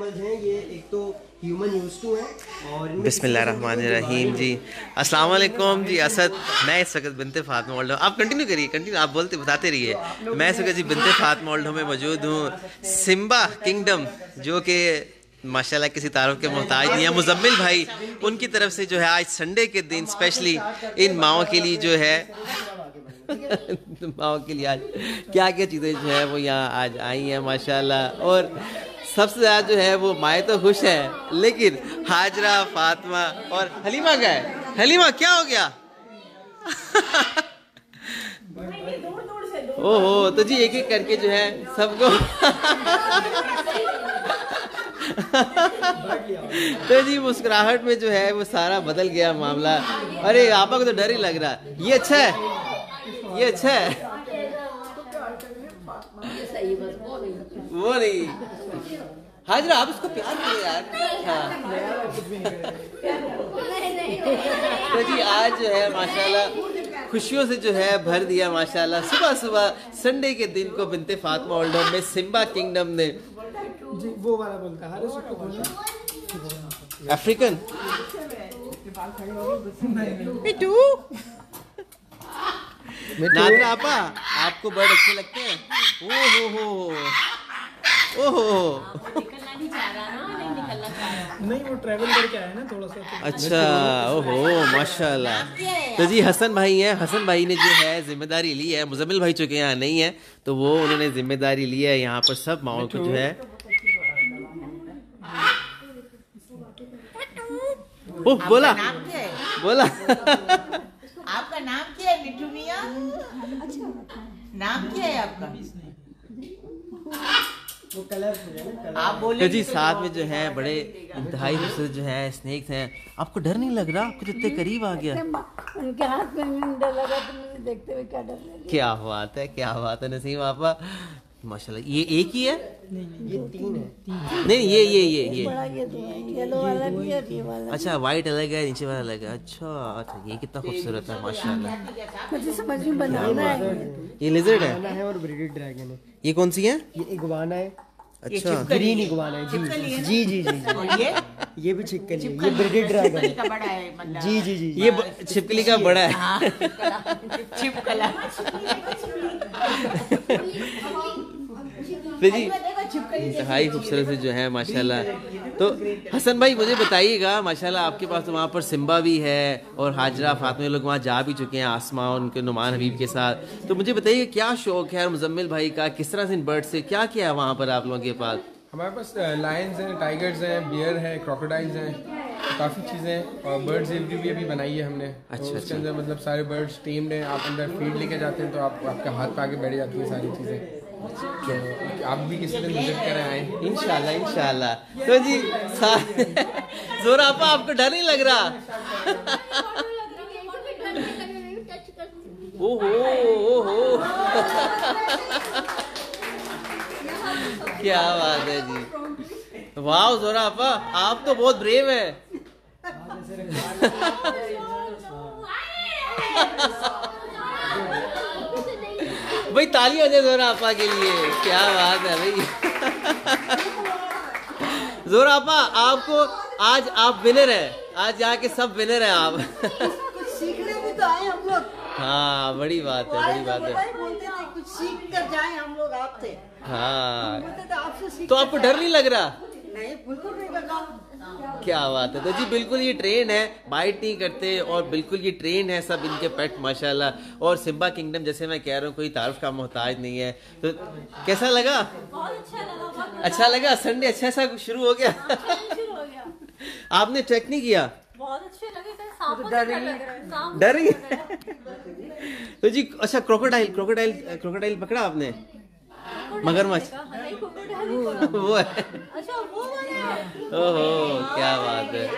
Animals हैं ये, एक तो ह्यूमन यूज टू हैं और बिस्मिल्लाहिर्रहमानिर्रहीम जी। अस्सलाम वालेकुम जी। असद, मैं इस वक्त बिनते फातिमा ओल्ड होम, आप कंटिन्यू करिए, कंटिन्यू आप बताते रहिए। मैं इस वक्त जी बिनते फातिमा ओल्ड होम में मौजूद हूँ। सिम्बा किंगडम जो कि माशाल्लाह किसी तारुफ के मोहताज नहीं है। मुजम्मिल भाई उनकी तरफ से जो है आज संडे के दिन स्पेशली इन माओ के लिए जो है माओ के लिए आज क्या क्या चीज़ें जो है वो यहाँ आज आई हैं माशाल्लाह। और सबसे ज़्यादा जो है वो माए तो खुश है, लेकिन हाजरा, फातिमा और हलीमा का है। हलीमा क्या हो गया? ओहो, तो जी एक एक करके जो है सबको तो जी मुस्कुराहट में जो है वो सारा बदल गया मामला। अरे आपा को तो डर ही लग रहा। ये अच्छा है, ये अच्छा है। वो नहीं हाजरा, आप उसको प्यार करो यार। हाँ तो जी आज जो है माशाल्लाह खुशियों से जो है भर दिया माशाल्लाह। सुबह सुबह संडे के दिन को बिनते फातिमा ओल्ड होम में सिम्बा किंगडम ने जी वो वाला बोलता है अफ्रीकन नादरा आपा, आपको बर्ड अच्छे लगते हैं? नहीं वो ट्रैवल करके आया ना थोड़ा सा। अच्छा, ओहो माशाल्लाह। तो जी हसन भाई हैं, हसन भाई ने जो है जिम्मेदारी ली है। मुजम्मिल भाई चूँकि यहाँ नहीं है तो वो उन्होंने जिम्मेदारी ली है यहाँ पर सब माओ को जो है। ओह बोला बोला आपका नाम क्या है मिठू मियां? नाम क्या है आपका? वो कलरफुल है ना। आप बोले तो जी साथ में जो है बड़े इंतहाई खूबसूरत जो है स्नेक्स हैं। आपको डर नहीं लग रहा? आपको इतने करीब आ गया। उनके हाथ में डर लगा तो मुझे देखते हुए क्या डर लगा। क्या बात है, क्या बात है नसीम आपा, माशाल्लाह। ये एक ही है? ये तीन है। नहीं ये बड़ा ये दो है, येलो वाला भी है, ये वाला। अच्छा, वाइट अलग है, नीचे वाला अलग है। अच्छा अच्छा, ये कितना खूबसूरत है माशाल्लाह। मुझे समझ में बनाना है। ये लिजर्ड इगुआना है है और ब्रिडेड ड्रैगन है। ये कौन सी है? ये इगुआना है। अच्छा, ग्रीन इगुआना है जी जी जी जी। ये भी छिपकली है, ये ब्रिडेड ड्रैगन है। का बड़ा है मतलब। जी जी जी। ये छिपकली का बड़ा है। छिपकला तो जी इंतहाई खूबसूरत से जो है माशाल्लाह। तो हसन भाई मुझे बताइएगा माशाल्लाह, आपके पास तो वहाँ पर सिम्बा भी है और हाजरा, फातिमा लोग वहाँ जा भी चुके हैं आसमा और उनके नुमान हबीब के साथ। तो मुझे बताइए क्या शौक है मुजम्मिल भाई का, किस तरह से इन बर्ड से क्या क्या है वहाँ पर आप लोगों के पास? हमारे पास लायंस हैं, टाइगर्स हैं, बियर है, क्रोकोडाइल्स हैं, काफ़ी चीज़ें हैं। और बर्ड्स एवरी भी अभी बनाई है हमने। अच्छा, तो उसके अंदर मतलब सारे बर्ड्स टेम्ड हैं। आप अंदर फीड लेके जाते हैं तो आपके हाथ पे आके बैठ जाती है सारी चीज़ें। तो आप भी किसी दिन विजिट करें आए इंशाल्लाह इंशाल्लाह। तो जी जोरा आपा, आपको डर नहीं लग रहा? ओहो क्या बात है जी, वाह जोरा आपा, आप तो बहुत ब्रेव है। भाई तालियां हो जाए जोरा आपा के लिए, क्या बात है भाई। जोरा आपा, आपको आज आप विनर है, आज यहाँ के सब विनर हैं आप। कुछ सीखने भी तो आए हम लोग। हाँ बड़ी बात है, बड़ी बात है। बोलते थे कुछ सीख कर जाए हम लोग आपसे। हाँ बोलते थे आपसे सीख। तो आपको डर नहीं लग रहा? नहीं बिल्कुल नहीं लगा। क्या बात है। तो जी बिल्कुल ये ट्रेन है, बाइट नहीं करते और बिल्कुल ये ट्रेन है सब इनके पेट माशाल्लाह। और सिम्बा किंगडम जैसे मैं कह रहा हूँ कोई तारुफ का मोहताज नहीं है। तो कैसा लगा? अच्छा लगा। संडे अच्छा सा शुरू हो गया। आपने चेक नहीं किया? बहुत अच्छे लगे थे, सांपों से डर रही तो जी अच्छा, क्रोकोडाइल पकड़ा आपने? मगरमच्छ वो है। अच्छा वो वाला। ओहो क्या बात है।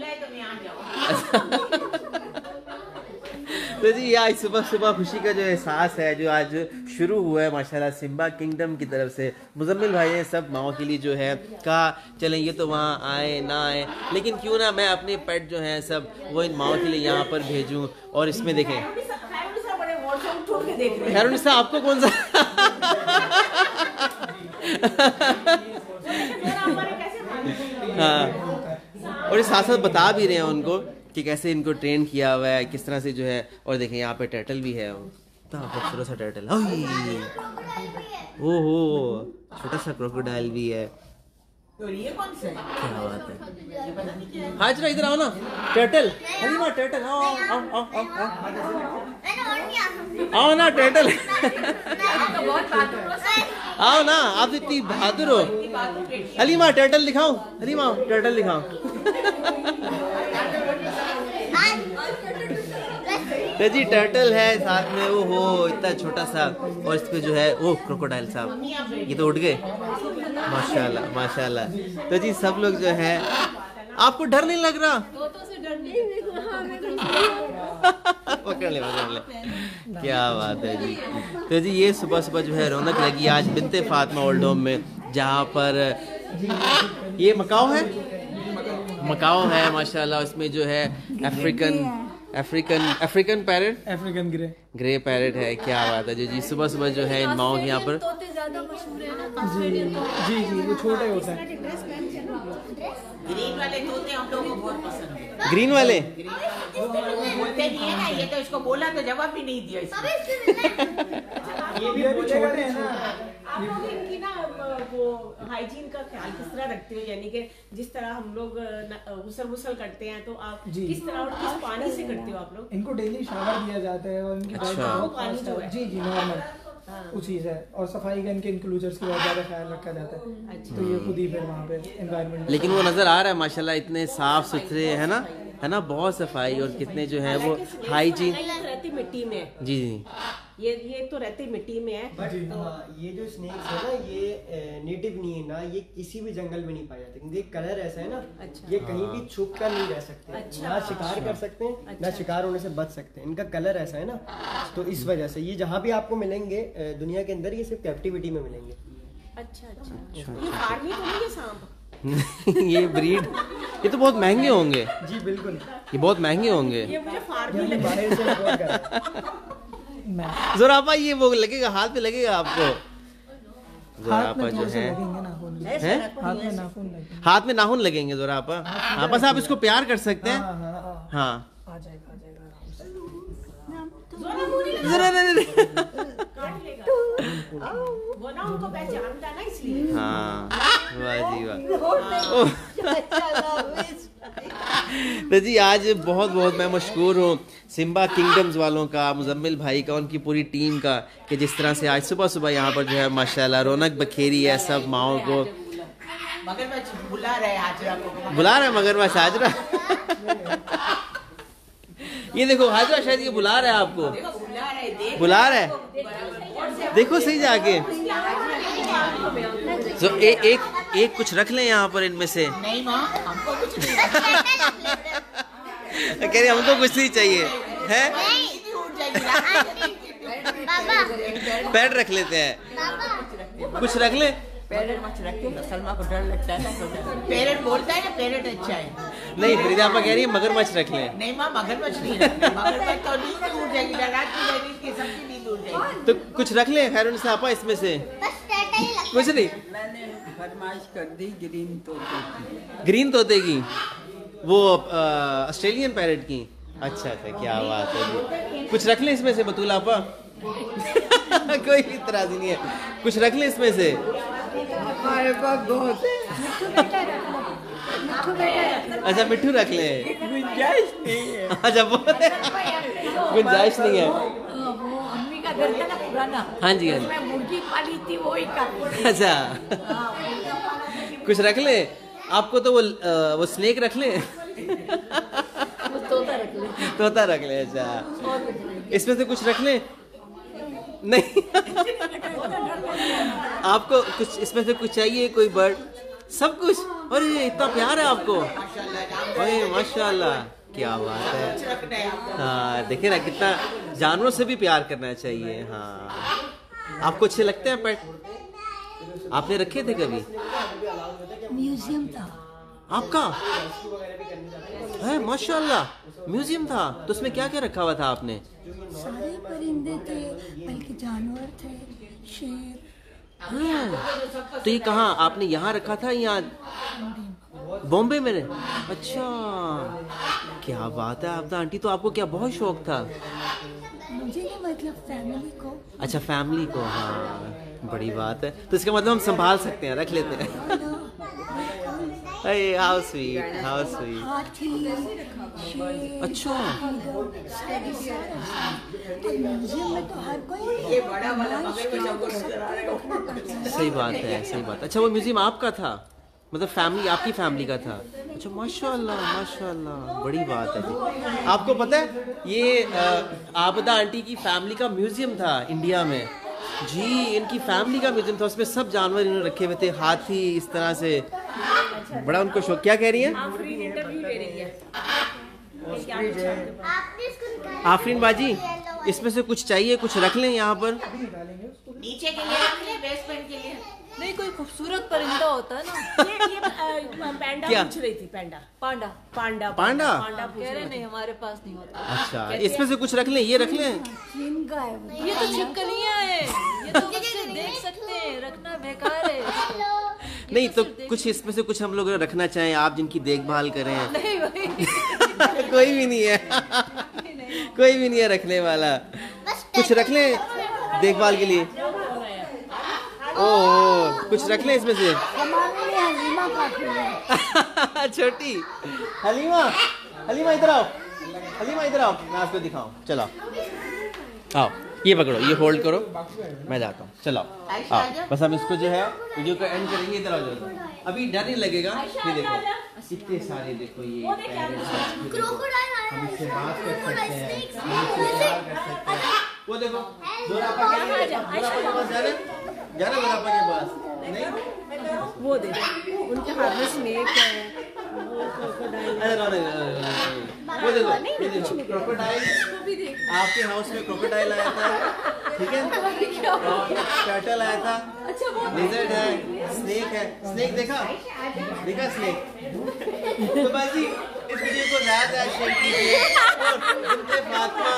तो जी ये आज सुबह सुबह खुशी का जो एहसास है जो आज शुरू हुआ है माशाल्लाह सिम्बा किंगडम की तरफ से। मुजम्मिल भाई ने सब माओ के लिए जो है कहा चलें ये तो वहाँ आए ना आए, लेकिन क्यों ना मैं अपने पेट जो हैं सब वो इन माओ के लिए यहाँ पर भेजूँ। और इसमें देखें खैरुनिसा आपको कौन सा हाँ, और इस साथ साथ बता भी रहे हैं उनको कि कैसे इनको ट्रेन किया हुआ है, किस तरह से जो है। और देखें यहाँ पे टर्टल भी है, इतना खूबसूरत सा टर्टल। ओहो, छोटा सा क्रोकोडाइल भी है। तो ये कौन सा है? क्या बात है। हाजरा इधर आओ ना, टर्टल। हलीमा टर्टल, आओ आओ आओ आओ आओ ना टर्टल। आओ ना, आप इतनी बहादुर हो। हलीमा टर्टल दिखाओ, हलीमा टर्टल दिखाओ। तो जी टर्टल है साथ में, वो हो इतना छोटा सा, और इस पे जो है वो क्रोकोडाइल साहब, ये तो उड़ गए। माशाल्लाह माशाल्लाह। तो जी सब लोग जो है, आपको डर नहीं लग रहा? पकड़ ले पकड़ ले, क्या बात है जी। तो जी ये सुबह सुबह जो है रौनक लगी आज बिन्ते फातिमा ओल्ड होम में, जहाँ पर ये मकाओ है, मकाओ है माशाल्लाह। उसमें जो है African parrot, African grey parrot है। क्या बात है जी। सुबह सुबह जो है इन माओ के यहाँ पर तोते ज्यादा मशहूर है ना ऑस्ट्रेलियन तोते। जी वो छोटे होते हैं। ग्रीन वाले तोते हम लोगों को बहुत पसंद है। ग्रीन वाले बोलते नहीं है ना, ये तो इसको बोला तो जवाब भी नहीं दिया इसने। ये भी छोटे हैं ना। आप लोग इनकी ना वो हाइजीन का ख्याल किस तरह रखते हो, यानी कि जिस तरह हम लोग गुसल करते हैं तो आप किस तरह और किस पानी से करते हो आप लोग? इनको डेली शावर दिया जाता है और इनकी डाइट बहुत फास्ट है। जी नॉर्मल उसी से, और सफाई का इनके इंक्लूजर्स की बहुत ज़्यादा ख्याल रखा जाता है। तो ये खुद ही फिर वहाँ पे एनवायरनमेंट, लेकिन वो नज़र आ रहा है माशाल्लाह, इतने साफ सुथरे है ना, बहुत सफाई, और कितने जो है वो हाइजीन। रहती मिट्टी में। जी जी, ये तो रहती मिट्टी में है। बट ये जो स्नेक्स है ना, ये नेटिव नहीं है ना, ये किसी भी जंगल में नहीं पाए जाते, क्योंकि कलर ऐसा है ना। ये कहीं भी छुप कर नहीं रह सकते, ना शिकार कर सकते हैं, ना शिकार होने से बच सकते हैं। इनका कलर ऐसा है ना, तो इस वजह से ये जहाँ भी आपको मिलेंगे दुनिया के अंदर, ये सिर्फ कैप्टिविटी में मिलेंगे। अच्छा। ये फार्मी तो नहीं है सांप? ये ब्रीड, ये तो बहुत महंगे होंगे। जी बिल्कुल, ये बहुत महंगे होंगे। ये मुझे फार्मी लग बाहर से import करा। जोरापा ये वो लगेगा, हाथ पे लगेगा आपको। जोरापा जो है हाथ में नाखून लगेंगे जोरापा। हाँ बस आप इसको प्यार कर सकते हैं। हाँ आ जाएगा वो ना उनको पहचानता ना, इसलिए। हाँ वाह जी वाह। तो जी आज बहुत बहुत मैं मशकूर हूँ सिम्बा किंगडम्स वालों का, मुजम्मिल भाई का, उनकी पूरी टीम का, कि जिस तरह से आज सुबह सुबह यहाँ पर जो है माशाल्लाह रौनक बखेरी है सब माओ को। मगरमच्छ बुला रहे हाजरा को, बुला रहे मगरमच्छ हाजरा। ये देखो हाजरा शायद ये बुला रहा है आपको, बुला रहा है, देखो सही जाके। तो एक कुछ रख लें यहाँ पर इनमें से। नहीं माँ, हमको कुछ नहीं। कह रहे हमको कुछ नहीं चाहिए है। पैड रख लेते हैं, कुछ रख ले। पेरेंट मत रखते हैं, सलमा को डर लगता है ना। पेरेंट बोलता है ना पेरेंट अच्छा है। नहीं फरीदा आपा कह रही है मगरमच्छ रख लें। नहीं माँ, मगरमच्छ नहीं, मगरमच्छ तो नींद उड़ जाएगी, रात की जाएगी, इसकी सबकी नींद उड़ जाएगी। तो कुछ रख लें खैरुन से आपा इसमें से। कुछ नहीं, मैंने फरमाइश कर दी ग्रीन तोते की। ग्रीन तोते की, वो ऑस्ट्रेलियन पैरेट की। अच्छा अच्छा, क्या बात है जी। कुछ रख लें इसमें से बतूला आपा। कोई इतराज़ नहीं है, कुछ रख लें इसमें से। हमारे पास बहुत है। अच्छा मिट्ठू रख ले, गुंजाइश नहीं है। अच्छा बहुत है, गुंजाइश नहीं है। वो अम्मी का घर था ना पुराना, हाँ जी हाँ जी। मैं मुर्गी पाली थी वही का। अच्छा कुछ रख ले, आपको तो वो स्नेक रख ले। तोता रख ले, तोता रख ले। अच्छा इसमें से कुछ रख ले। नहीं आपको कुछ इसमें से कुछ चाहिए, कोई बर्ड, सब कुछ। अरे ये इतना प्यार है आपको, अरे माशाल्लाह, क्या बात है। हाँ देखिए ना कितना जानवरों से भी प्यार करना चाहिए। हाँ आपको अच्छे लगते हैं पेट? आपने रखे थे कभी? म्यूजियम था आपका है माशाल्लाह, म्यूजियम था। तो उसमें क्या क्या रखा हुआ था आपने? सारे परिंदे थे, बल्कि जानवर थे, शेर। हाँ। तो ये कहाँ आपने यहाँ रखा था या बॉम्बे में रहे? अच्छा, क्या बात है। आपका आंटी तो आपको क्या बहुत शौक था? मुझे नहीं, मतलब फैमिली को। अच्छा, फैमिली को, हाँ बड़ी बात है। तो इसका मतलब हम संभाल सकते हैं, रख लेते हैं। अरे हाउ स्वीट, हाउ स्वीट। हाथी, शेर, अच्छा, म्यूजियम में तो हर कोई सही बात है, सही बात है। अच्छा, वो म्यूजियम आपका था, मतलब फैमिली, आपकी फैमिली का था? अच्छा, माशाल्लाह माशाल्लाह, बड़ी बात है जी। आपको पता है ये आबदा आंटी की फैमिली का म्यूजियम था इंडिया में जी। इनकी फैमिली का म्यूजियम था, उसमें सब जानवर इन्होंने रखे हुए थे, हाथी, इस तरह से। बड़ा उनको शौक। क्या कह रही हैं? आफरीन बाजी, इसमें से कुछ चाहिए, कुछ रख लें यहाँ पर। नीचे के लिए रख ले, बेसमेंट के लिए नहीं, कोई खूबसूरत परिंदा होता है ना। ये पैंडा पूछ रही थी। पांडा पांडा पांडा कह रहे नहीं, हमारे पास नहीं होता। अच्छा, इसमें से कुछ रख लें, ये रख लें। जिनका है वो। ये तो छिपकलियां हैं, ये तो बच्चे देख सकते हैं, रखना बेकार है। नहीं तो कुछ इसमें से कुछ हम लोग रखना चाहें, आप जिनकी देखभाल करें। नहीं भाई कोई भी नहीं है, कोई भी नहीं है रखने वाला। कुछ रख लें देखभाल के लिए। ओह, कुछ रख लें इसमें से। हमारे लिए हलीमा काफी है। छोटी हलीमा, हलीमा इधर आओ, हलीमा इधर आओ, मैं आपको दिखाऊं। चलो आओ, ये पकड़ो, ये होल्ड करो, मैं जाता हूँ। चलो आओ, बस हम इसको जो है वीडियो को एंड करेंगे। इधर आओ, अभी डर नहीं लगेगा। ये देखो कितने सारे, देखो ये हम इससे बात कर सकते हैं, वो देखो जोरापा के पास जाना जोरापा के पास नहीं, वो देखो उनके हाथ में स्नेक है, वो देखो क्रोकोडाइल। आपके हाउस में क्रोकोडाइल आया था, ठीक है, टर्टल आया था, लिजर्ड है, स्नेक है। स्नेक देखा स्नेक। तो बाजी इस वीडियो को ज्यादा शेयर कीजिए और बिन्ते फातिमा।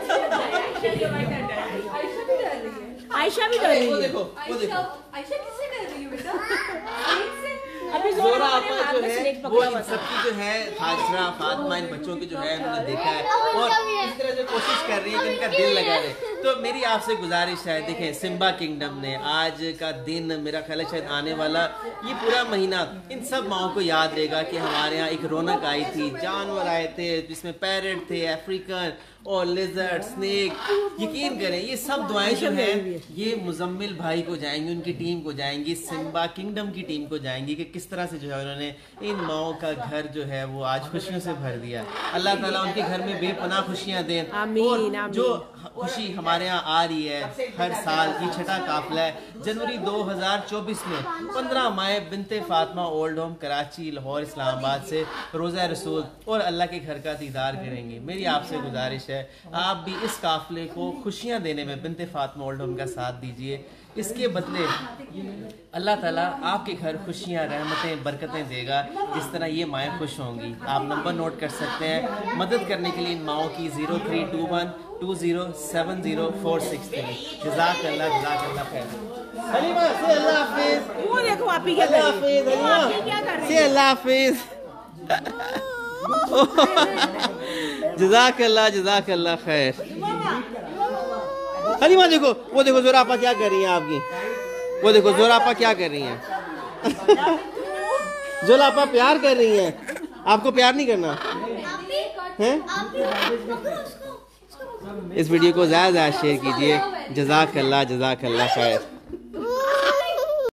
आयशा भी कर रही है। वो देखो आयशा किससे कर रही है बेटा? अभी जोरा आपा जो है वो इन सबकी जो है हाजरा फातिमा, इन बच्चों की जो है उन्होंने देखा है और इस तरह से कोशिश कर रही है कि इनका दिल लगा रहे। तो मेरी आपसे गुजारिश है, देखें सिम्बा किंगडम ने आज का दिन, मेरा ख्याल है शायद आने वाला ये पूरा महीना इन सब माओं को याद रहेगा कि हमारे यहाँ एक रौनक आई थी, जानवर आए थे जिसमें पैरेट थे, अफ्रीकन और लिजर्ड, स्नेक। यकीन करें ये सब दुआएं जो हैं ये मुजम्मिल भाई को जाएंगी, उनकी टीम को जाएंगी, सिम्बा किंगडम की टीम को जाएंगी कि किस तरह से जो है उन्होंने इन माओं का घर जो है वो आज खुशियों से भर दिया। अल्लाह ताला उनके घर में बेपनाह खुशियां दें। और जो खुशी हमारे यहाँ आ रही है हर साल की छठा काफिला है, जनवरी 2024 में 15 मई बिन्ते फातिमा ओल्ड होम कराची, लाहौर, इस्लामाबाद से रोज़ा रसूल और अल्लाह के घर का दीदार करेंगे। मेरी आपसे गुजारिश है आप भी इस काफिले को खुशियां देने में बिन्ते फातिमा ओल्ड होम का साथ दीजिए। इसके बदले अल्लाह ताला आपके घर खुशियां, रहमतें, बरकतें देगा जिस तरह ये माएँ खुश होंगी। आप नंबर नोट कर सकते हैं मदद करने के लिए इन माओं की 0321207046 जज़ाकल्लाह खैर। हलीमा से अल्लाह हाफिज़। वो देखो आप ही क्या कर रही है। से अल्लाह हाफिज़। जज़ाकल्लाह खैर। हलीमा देखो, वो देखो जोरापा क्या कर रही हैं आपकी, वो देखो जोरापा क्या कर रही हैं। जोरापा प्यार कर रही हैं, आपको प्यार नहीं करना है? इस वीडियो को ज़्यादा शेयर कीजिए। जज़ाकल्लाह खैर।